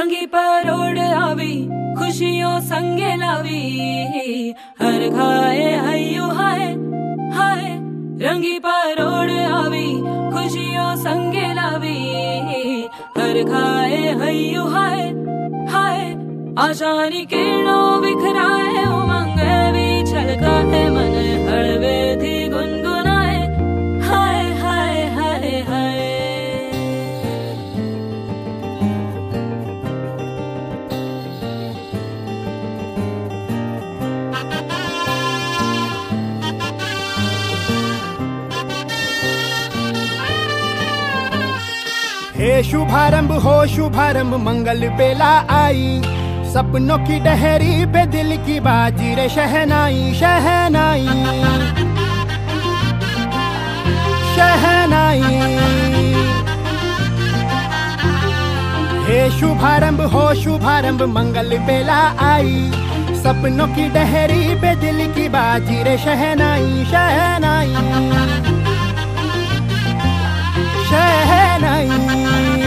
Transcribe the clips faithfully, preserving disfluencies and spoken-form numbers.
रंगी परोड़ आवी खुशियों संगे लावी, हर खाए हयू हाय हाय। रंगी परोड़ आवी खुशियों संगे लावी, हर खाए हयू हाय हाय। आशानी किरणों बिखराए उमंग भी छलकाए, मन हड़वे थी गुनगुनाए हाय हाय हाय हाय। हे शुभारंभ हो शुभारंभ मंगल बेला आई, सपनों की डहरी पे दिल की बाजी रे शहनाई शहनाई शहनाई। हे शुभारंभ हो शुभारंभ मंगल बेला आई, सपनों की डहरी पे दिल की बाजी रे शहनाई शहनाई शहनाई।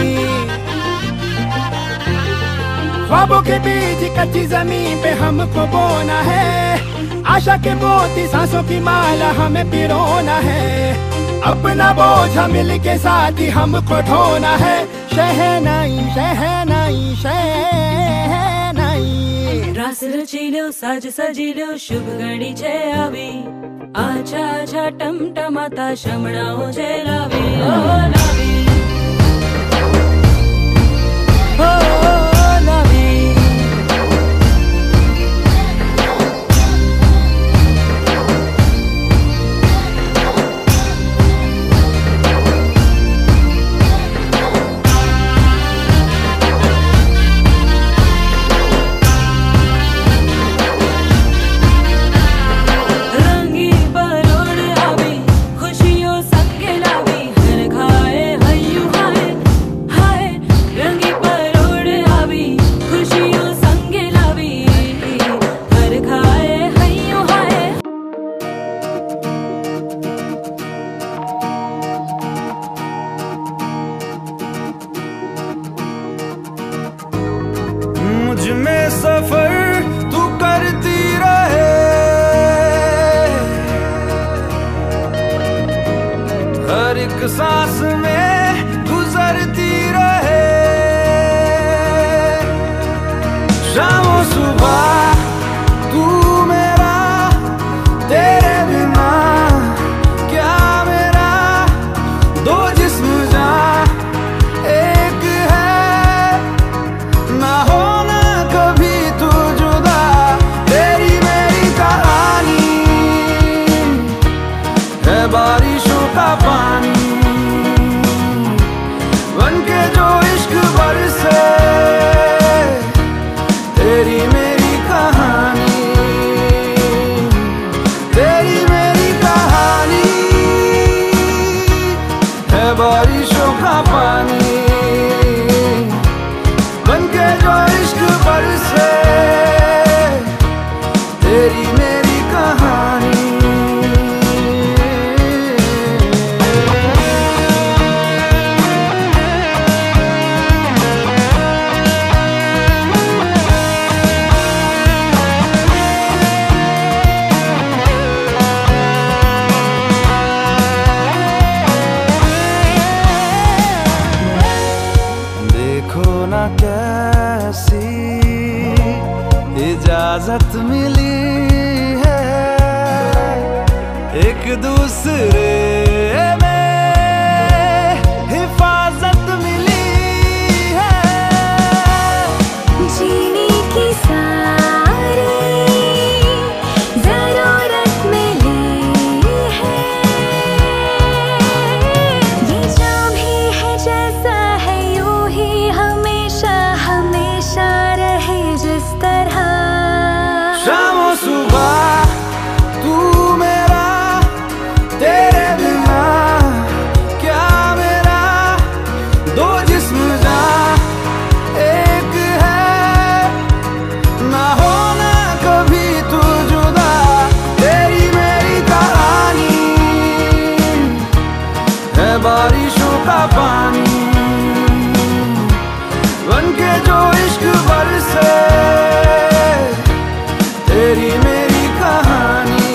ख्वाबों के बीज कच्ची जमीन पे हमको बोना है, आशा के मोती सांसों की माला हमें पिरोना है, अपना बोझ मिल के साथ ही हमको ढोना है। शहनाई शहनाई शहनाई। रास रचीलो साज सजीलो शुभ घड़ी छे आवी, आछा आछा टमटमाता शमणाओ छे लावी ओ लावी ओ लावी। में सफर तू करती रहे, हर एक सांस में गुजरती रहे। शामों सुबह तू मेरा, तेरे बिना क्या मेरा, दो जिस्म जान एक है, ना होना कभी तू जुदा। तेरी मेरी कहानी है बारिशों का पानी, बनके जो इश्क बरसे। तेरी मेरी कहानी, तेरी मेरी कहानी है बारिशों का पानी, बनके जो इश्क बरसे। तेरी मेरी कहानी। देखो ना कैसी इजाजत मिली है, एक दूसरे में हिफाजत मिली है। जीने की सारी जरूरत मिली है, ये जाम ही है जैसा है यूं ही हमेशा हमेशा रहे जिस तरह। शामों सुबह तू मेरा, तेरे तेरी मेरी कहानी,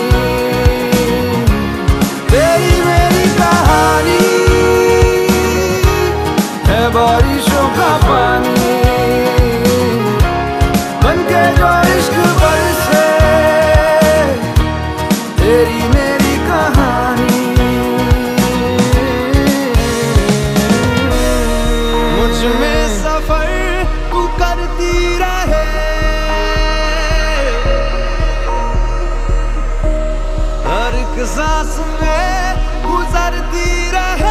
तेरी मेरी कहानी है बारिशों का पानी बनके जो इश्क बरसे, तेरी मेरी कहानी। मुझ में सफर तू करती रहे, हर एक सांस में गुजरती रहे।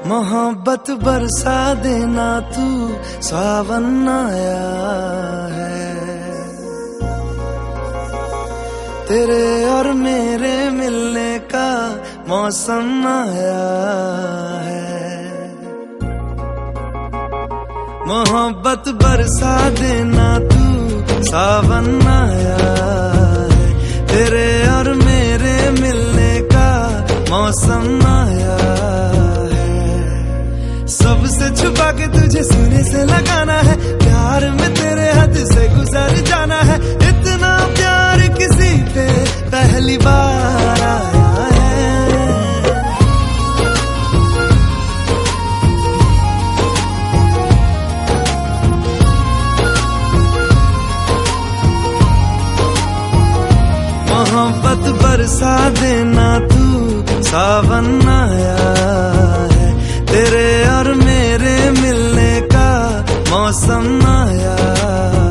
मोहब्बत बरसा देना तू, सावन आया है। तेरे और मेरे मिलने का मौसम आया है। मोहब्बत बरसा देना तू, सावन आया है। तेरे और मेरे मिलने का मौसम आया है। सबसे छुपा के तुझे सीने से लगाना है, प्यार में तेरे हद से गुजर जाना है। इतना प्यार किसी पे पहली बार आया है। मोहब्बत बरसा देना तू, सावन आया है। तेरे और मेरे मिलने का मौसम आया है।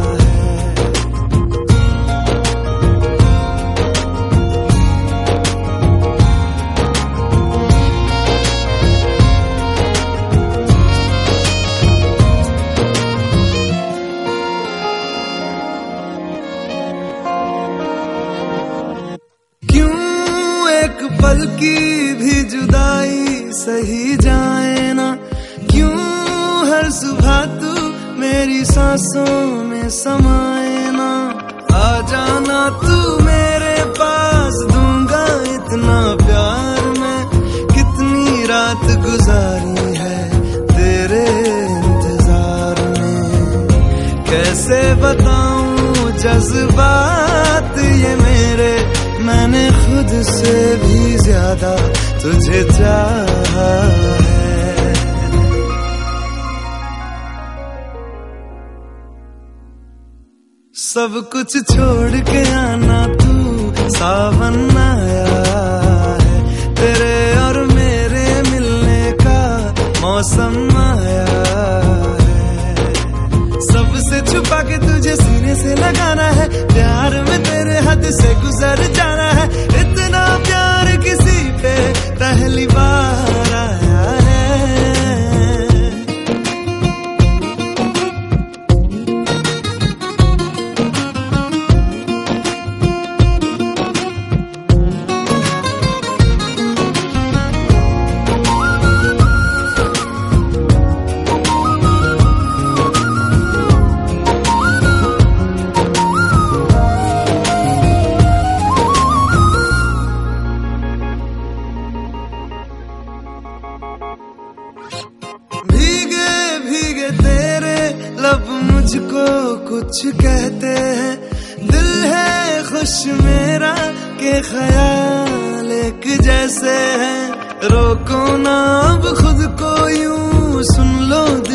पल की भी जुदाई सही जाए ना, क्यों हर सुबह तू मेरी सांसों में समाए ना। आ जाना तू मेरे पास, दूंगा इतना प्यार मैं। कितनी रात गुजारी है तेरे इंतजार में, कैसे बताऊं जज्बात ये मेरे। मैंने खुद से भी ज्यादा तुझे चाहा है। सब कुछ छोड़ के आना तू, सावन आया है। तेरे और मेरे मिलने का मौसम आया है। सबसे छुपा के तुझे सीने से लगाना है, प्यार में तेरे हद से गुजर जाना है। इतना प्यार किसी पे पहली बार आया है। भीगे भीगे तेरे लब मुझको कुछ कहते हैं। दिल है खुश मेरा के ख्याल एक जैसे हैं। रोको ना अब खुद को यूं, सुन लो